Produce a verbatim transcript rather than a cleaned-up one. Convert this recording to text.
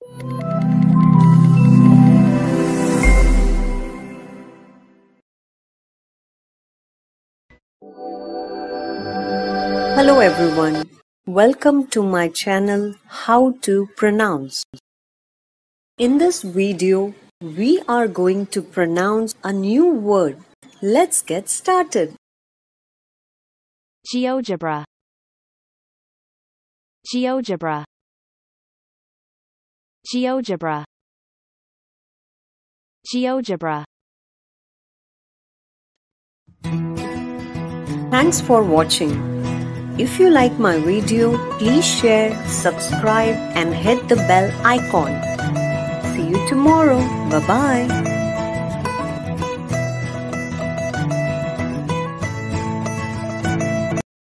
Hello everyone, welcome to my channel How to Pronounce. In this video, we are going to pronounce a new word. Let's get started. Geogebra. Geogebra. Geogebra. Geogebra. Thanks for watching. If you like my video, please share, subscribe and hit the bell icon. See you tomorrow. Bye-bye.